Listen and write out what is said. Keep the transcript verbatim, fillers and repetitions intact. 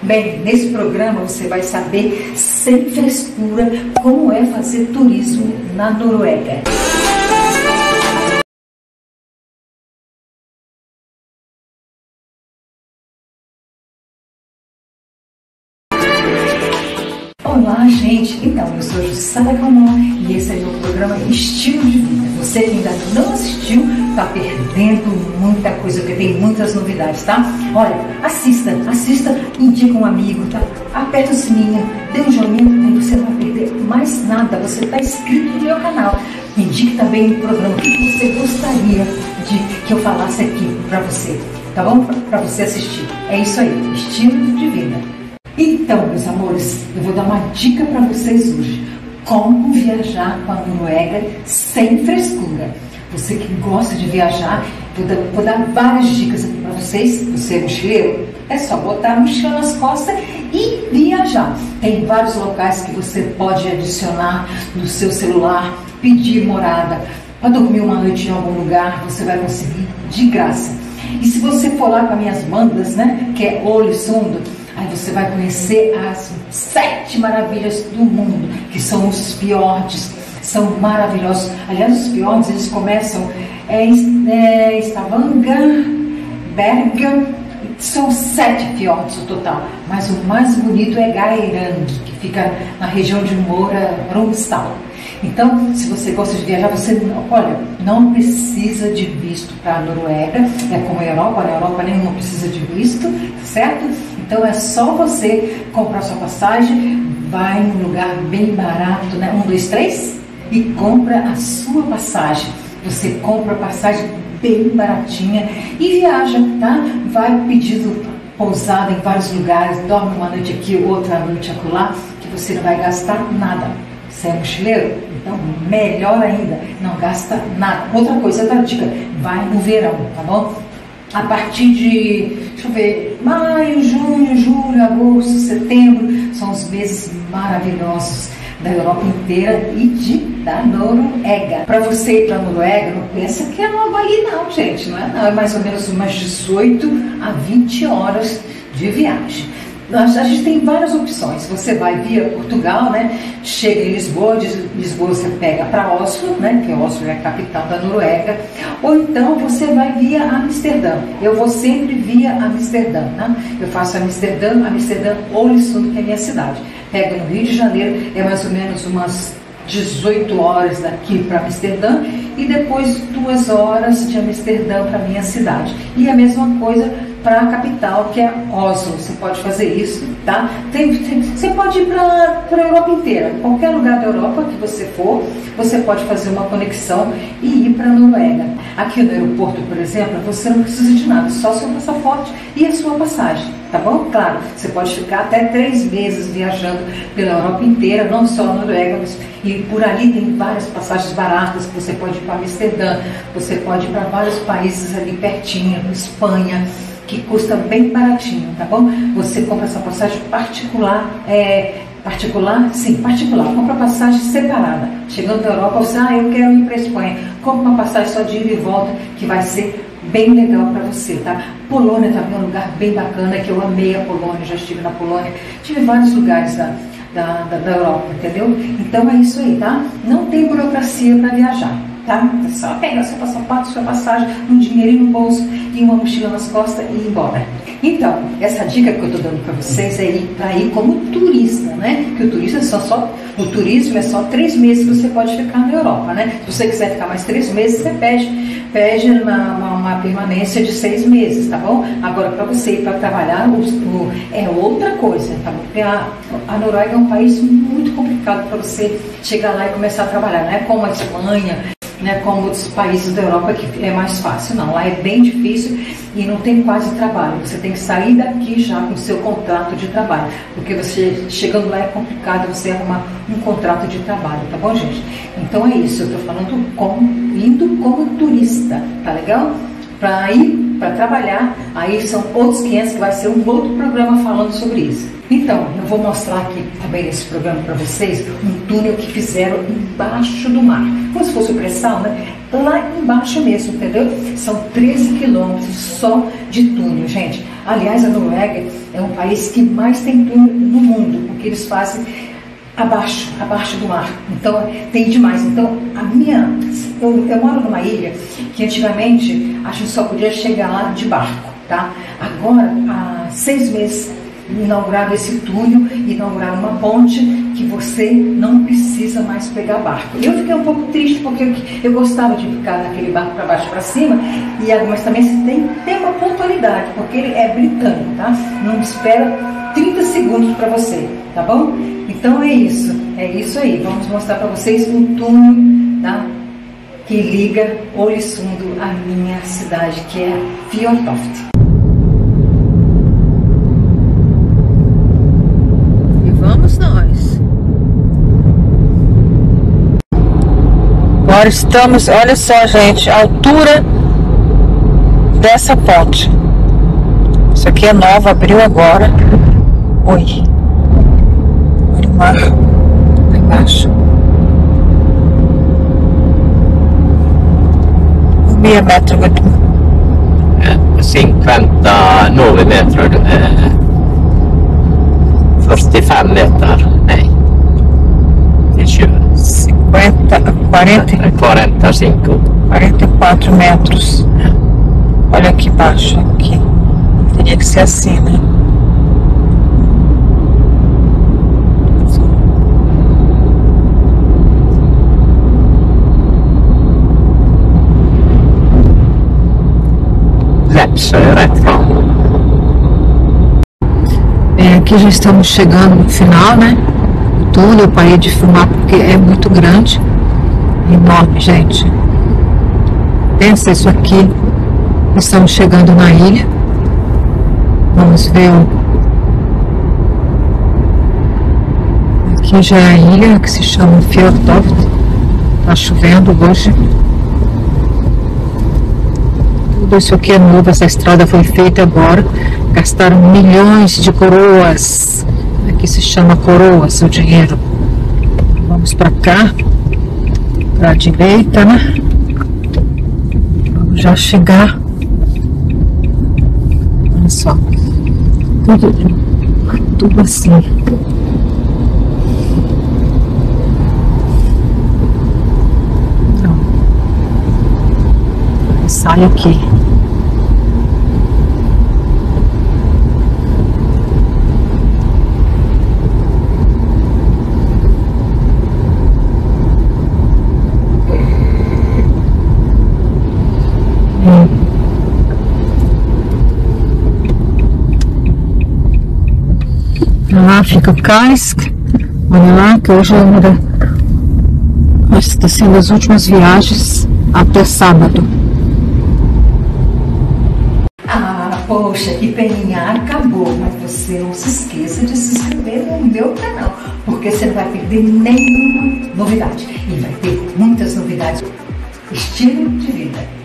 Bem, nesse programa você vai saber, sem frescura, como é fazer turismo na Noruega. Olá, gente! Então, eu sou Jussara Calmon e esse é o meu programa Estilo de Vida. Você que ainda não assistiu, tá perdendo muita coisa, porque tem muitas novidades, tá? Olha, assista, assista, indica um amigo, tá? Aperta o sininho, dê um joinha, aí você não vai perder mais nada. Você tá inscrito no meu canal. Indique também o programa que você gostaria de que eu falasse aqui pra você, tá bom? Pra você assistir. É isso aí, Estilo de Vida. Então, meus amores, eu vou dar uma dica para vocês hoje. Como viajar com a Noruega sem frescura. Você que gosta de viajar, vou dar, vou dar várias dicas aqui para vocês. Você é mochileiro? É só botar a mochila nas costas e viajar. Tem vários locais que você pode adicionar no seu celular, pedir morada. Para dormir uma noite em algum lugar, você vai conseguir de graça. E se você for lá com as minhas bandas, né, que é Ålesund, aí você vai conhecer as sete maravilhas do mundo, que são os fiordes, são maravilhosos. Aliás, os fiordes, eles começam é, é, Stavanger, Bergen, são sete fiordes no total, mas o mais bonito é Geiranger, que fica na região de Møre og Romsdal. Então, se você gosta de viajar, você, olha, não precisa de visto para a Noruega, é como a Europa, na Europa nenhuma precisa de visto, certo? Então é só você comprar sua passagem, vai num lugar bem barato, né? Um, dois, três, e compra a sua passagem. Você compra a passagem bem baratinha e viaja, tá? Vai pedindo pousada em vários lugares, dorme uma noite aqui, outra noite acolá, que você não vai gastar nada. Você é mochileiro? Então, melhor ainda, não gasta nada. Outra coisa, outra dica, vai no verão, tá bom? A partir de, deixa eu ver, maio, junho, julho, agosto, setembro, são os meses maravilhosos da Europa inteira e de, da Noruega. Para você ir para a Noruega, não pensa que é logo ali não, gente, não é não, é mais ou menos umas dezoito a vinte horas de viagem. A gente tem várias opções. Você vai via Portugal, né? Chega em Lisboa, de Lisboa você pega para Oslo, né? Que Oslo é a capital da Noruega. Ou então você vai via Amsterdã. Eu vou sempre via Amsterdã, né? Eu faço Amsterdã, Amsterdã, Ålesund, que é a minha cidade. Pega no Rio de Janeiro, é mais ou menos umas dezoito horas daqui para Amsterdã e depois duas horas de Amsterdã para minha cidade. E a mesma coisa para a capital, que é Oslo. Você pode fazer isso, tá? Tem, tem, você pode ir para a Europa inteira. Qualquer lugar da Europa que você for, você pode fazer uma conexão e ir para a Noruega. Aqui no aeroporto, por exemplo, você não precisa de nada, só seu passaporte e a sua passagem, tá bom? Claro, você pode ficar até três meses viajando pela Europa inteira, não só a Noruega, mas, e por ali tem várias passagens baratas. Você pode ir para Amsterdã, você pode ir para vários países ali pertinho, Espanha, que custa bem baratinho, tá bom? Você compra essa passagem particular, é, particular, sim, particular, compra passagem separada. Chegando da Europa, você, ah, eu quero ir para a Espanha, compra uma passagem só de ida e volta, que vai ser bem legal para você, tá? Polônia também é um lugar bem bacana, que eu amei a Polônia, já estive na Polônia, tive em vários lugares da, da, da, da Europa, entendeu? Então é isso aí, tá? Não tem burocracia para viajar. Tá? É só pegar seu passaporte, sua passagem, um dinheirinho no bolso e uma mochila nas costas e ir embora. Então, essa dica que eu estou dando para vocês é ir para ir como turista, né? Porque o turista só, só, o turismo é só três meses que você pode ficar na Europa, né? Se você quiser ficar mais três meses, você pede, pede uma, uma, uma permanência de seis meses, tá bom? Agora, para você ir para trabalhar, o, o, é outra coisa, tá bom? Porque a, a Noruega é um país muito complicado para você chegar lá e começar a trabalhar, não é como a Espanha, né, como outros países da Europa, que é mais fácil. Não, lá é bem difícil e não tem quase trabalho. Você tem que sair daqui já com o seu contrato de trabalho, porque você chegando lá é complicado você arrumar um contrato de trabalho, tá bom, gente? Então é isso, eu estou falando como, indo como turista, tá legal? Para ir, para trabalhar, aí são outros quinhentos, que vai ser um outro programa falando sobre isso. Então, eu vou mostrar aqui também nesse programa para vocês um túnel que fizeram embaixo do mar, como se fosse o pré-sal, né? Lá embaixo mesmo, entendeu? São treze quilômetros só de túnel, gente. Aliás, a Noruega é um país que mais tem túnel no mundo, porque eles fazem abaixo, abaixo do mar. Então, tem demais. Então, a minha... Eu, eu moro numa ilha que antigamente a gente só podia chegar lá de barco, tá? Agora, há seis meses, inauguraram esse túnel, inauguraram uma ponte que você não precisa mais pegar barco. Eu fiquei um pouco triste porque eu, eu gostava de ficar naquele barco para baixo para cima, e mas também você tem, tem uma pontualidade, porque ele é britânico, tá? Não espera trinta segundos para você, tá bom? Então é isso, é isso aí. Vamos mostrar para vocês um túnel, tá? Que liga Ålesund à minha cidade, que é Fjordtoft. Agora estamos, olha só, gente, a altura dessa ponte. Isso aqui é nova, abriu agora. Oi. Olha o mar lá embaixo. Meia metro. cinquantanove meter. fyrtiofem meter. Nej. Till tjugo. cinquenta, quarenta, quarenta e cinco. quarenta e quatro metros. Olha aqui embaixo, aqui. Teria que ser assim, né? É, aqui já estamos chegando no final, né? Túnel, eu parei de filmar porque é muito grande, enorme, gente. Pensa isso aqui. Estamos chegando na ilha. Vamos ver o... Aqui já é a ilha que se chama Fjordtoft. Tá chovendo hoje. Tudo isso aqui é novo. Essa estrada foi feita agora. Gastaram milhões de coroas. Aqui se chama coroas, o dinheiro. Vamos para cá, para a direita, né? Vamos já chegar. Olha só, tudo, tudo assim. Então, sai aqui. Lá fica o cais. Olha lá, que hoje é uma da... Acho que está sendo as últimas viagens até sábado. Ah, poxa, que peninha, acabou. Mas você não se esqueça de se inscrever no meu canal, porque você não vai perder nenhuma novidade. E vai ter muitas novidades. Estilo de vida.